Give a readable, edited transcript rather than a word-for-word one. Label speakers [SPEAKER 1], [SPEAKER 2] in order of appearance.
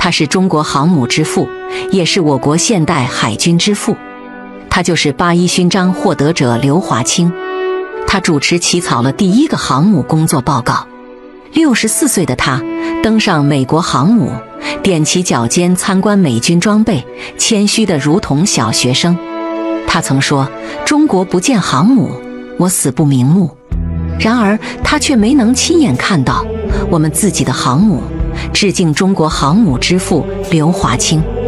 [SPEAKER 1] 他是中国航母之父，也是我国现代海军之父。他就是8·1勋章获得者刘华清。他主持起草了第一个航母工作报告。64岁的他登上美国航母，踮起脚尖参观美军装备，谦虚得如同小学生。他曾说：“中国不建航母，我死不瞑目。”然而他却没能亲眼看到我们自己的航母。致敬中国航母之父刘华清。